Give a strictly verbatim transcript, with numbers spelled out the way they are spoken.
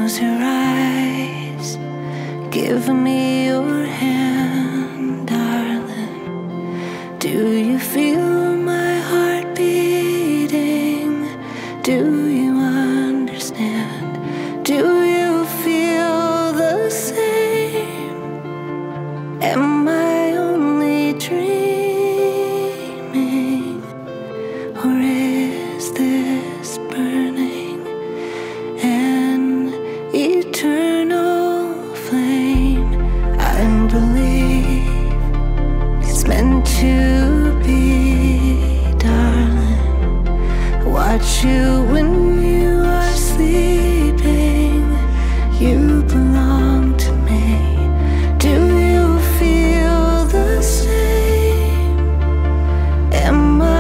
Close your eyes, give me your hand, darling. Do you feel my heart beating? Do you understand? Do you feel the same? Am I only dreaming? Or is this burning an eternal flame? I believe it's meant to be, darling. Watch you when you are sleeping. You belong to me. Do you feel the same? Am I